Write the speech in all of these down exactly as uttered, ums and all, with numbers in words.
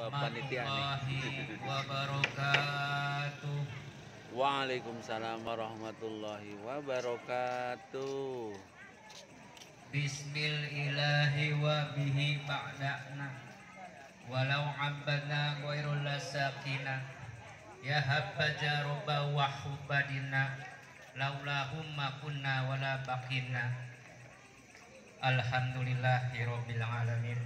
panitia nih. Wabarakatuh. Waalaikumsalam warahmatullahi wabarakatuh. Bismillahi wa bihi ba'da'na walau abadna ghairul lasakina ya habbaja robba wa hubadina laulahumma kunna wala bakina. Alhamdulillahi rabbil alamin.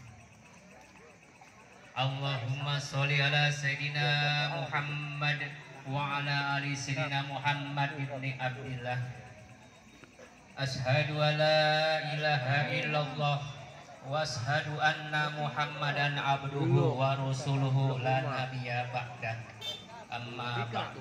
Allahumma sholli ala sayyidina Muhammad wa ala ali sayyidina Muhammad ibni Abdillah. Ashhadu an la ilaha illallah wa ashhadu anna Muhammadan abduhu wa rasuluhu la nabiyya ba'dah. Amma ba'du.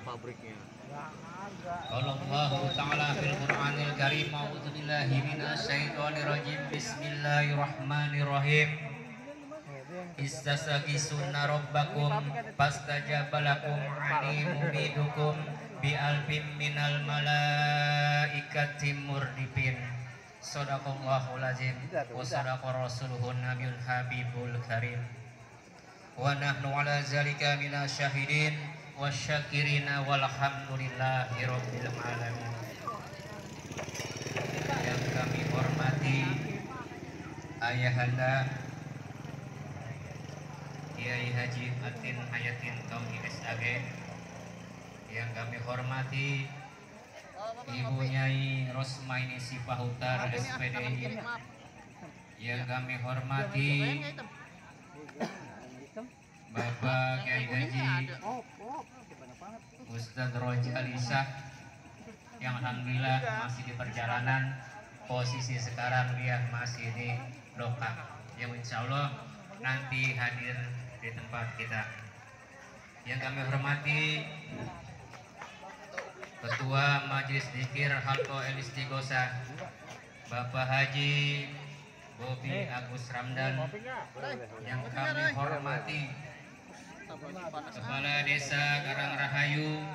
Qala Allah ta'ala fil Qur'anil Karim, a'udzu billahi minasy syaithanir rajim. Bismillahirrahmanirrahim. Istasagisuna rabbakum fastajaba lakum ani mumidukum bi alfim minal malaikati murdifin. Shadaqallahul azim wa sadaqa rasuluhun nabiyul habibul karim. Wa nahnu ala zalika minasyahidin wasyakirina walhamdulillahi rabbil alamin. Yang kami hormati ayahanda Kiai Haji Atin Hayatin Kauni S A G, yang kami hormati Ibu Nyai Rosmaini Sipahutar S P D I, yang kami hormati Bapak Kiai Haji Ustadz Roji Alisah, yang alhamdulillah masih di perjalanan. Posisi sekarang dia masih di Loka, yang insya Allah nanti hadir di tempat kita. Yang kami hormati Ketua Majelis Dzikir Halqa El Istighosa Bapak Haji Bobi Agus Ramdan, yang kami hormati Kepala Desa Karangrahayu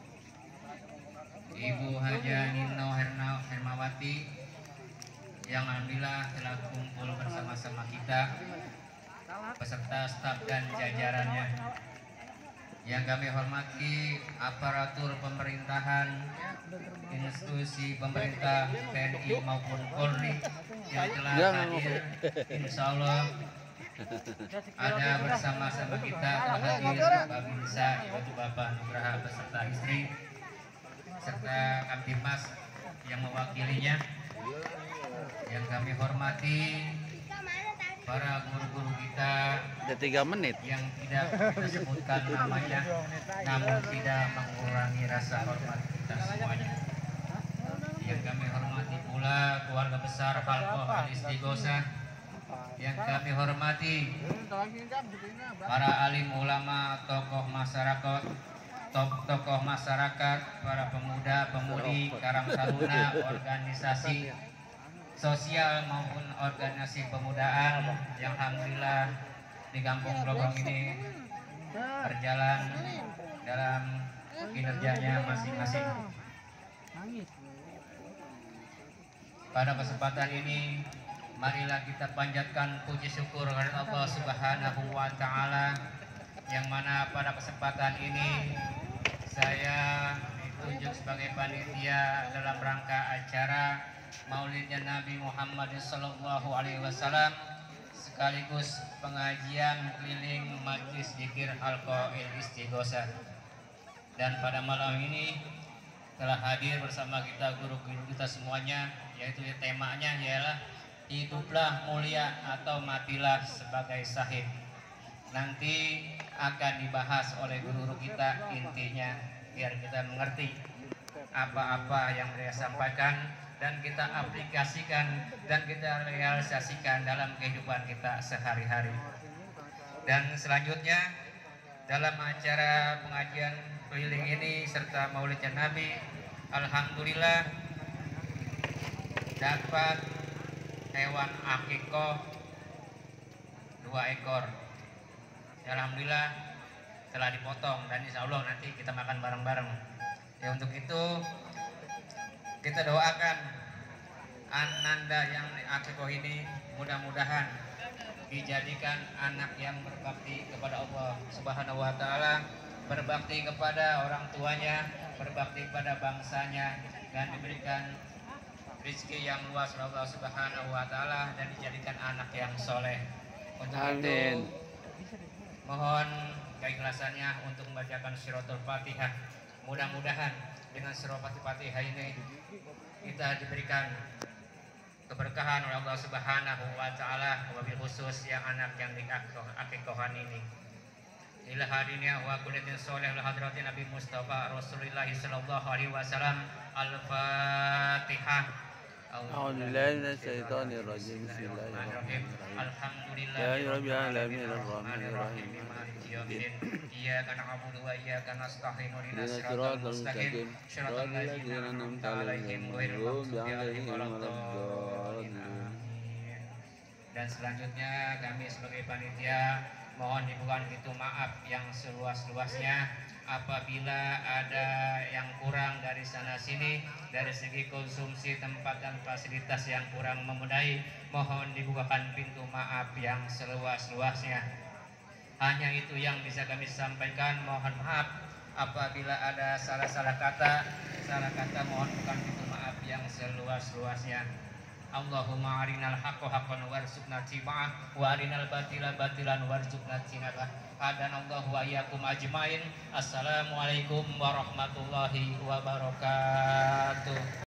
Ibu Haja Nino Herna Hermawati, yang alhamdulillah telah kumpul bersama-sama kita beserta staf dan jajarannya. Yang kami hormati aparatur pemerintahan, institusi pemerintah T N I maupun Polri yang telah hadir. Insya Allah ada bersama-sama kita telah hadir Pak Binsa, Ibu Bapak Nugraha beserta istri, serta Kamtimas yang mewakilinya. Yang kami hormati para guru-guru kita, ada tiga menit yang tidak kita sebutkan namanya, namun tidak mengurangi rasa hormat kita semuanya. Yang kami hormati pula keluarga besar Halqa El Istighosa, yang kami hormati para alim ulama, tokoh masyarakat, tokoh masyarakat, para pemuda-pemudi, Karang Taruna, organisasi sosial maupun organisasi pemudaan yang alhamdulillah di Kampung Grogong ini berjalan dalam kinerjanya masing-masing. Pada kesempatan ini marilah kita panjatkan puji syukur kepada Allah Subhanahu wa taala, yang mana pada kesempatan ini saya ditunjuk sebagai panitia dalam rangka acara Maulidnya Nabi Muhammad Sallallahu Alaihi Wasallam, sekaligus pengajian keliling Majelis Dzikir Halqa El Istighosa. Dan pada malam ini telah hadir bersama kita guru-guru kita semuanya, yaitu temanya ialah hiduplah mulia atau matilah sebagai syahid. Nanti akan dibahas oleh guru-guru kita, intinya biar kita mengerti apa-apa yang dia sampaikan dan kita aplikasikan dan kita realisasikan dalam kehidupan kita sehari-hari. Dan selanjutnya dalam acara pengajian keliling ini serta Maulidnya Nabi, alhamdulillah dapat hewan akikoh dua ekor. Alhamdulillah telah dipotong dan insya Allah nanti kita makan bareng-bareng. Ya, untuk itu kita doakan Ananda yang akikoh ini mudah-mudahan dijadikan anak yang berbakti kepada Allah Subhanahu wa taala, berbakti kepada orang tuanya, berbakti kepada bangsanya, dan diberikan rezeki yang luas oleh Allah Subhanahu wa taala dan dijadikan anak yang soleh. Untuk Amin. itu mohon keikhlasannya untuk membacakan suratul Fatihah. Mudah-mudahan dengan suratul Fatihah ini kita diberikan keberkahan oleh Allah Subhanahu wa taala, wabil khusus yang anak yang diakikohan ini. Ila hadinya wa kullatin sholih la hadratin Nabi Mustafa Rasulullah sallallahu alaihi wasallam. Al-Fatihah. أعوذ بالله من الشيطان الرجيم بسم الله الرحمن الرحيم Alhamdulillah يا رب العالمين الرحمن الرحيم maliki yaumiddin. Iyyaka na'budu wa iyyaka nasta'in ihdinas اهدنا siratal الصراط mustaqim المستقيم siratal صراط ladzina الذين an'amta أنعمت 'alaihim عليهم ghairil غير maghdubi 'alaihim عليهم ولا waladdallin. الضالين. Dan selanjutnya kami sebagai panitia mohon dibukakan pintu maaf yang seluas-luasnya apabila ada yang kurang dari sana sini dari segi konsumsi tempat dan fasilitas yang kurang memadai, mohon dibukakan pintu maaf yang seluas-luasnya. Hanya itu yang bisa kami sampaikan. Mohon maaf apabila ada salah-salah kata, salah kata mohon bukan pintu maaf yang seluas-luasnya. Allahumma arinal haqqo haqqan warzuqna tiba'ah wa arinal batila batilan warzuqna tinabah. Hadanallahu wa iyyakum ajmain. Assalamualaikum warahmatullahi wabarakatuh.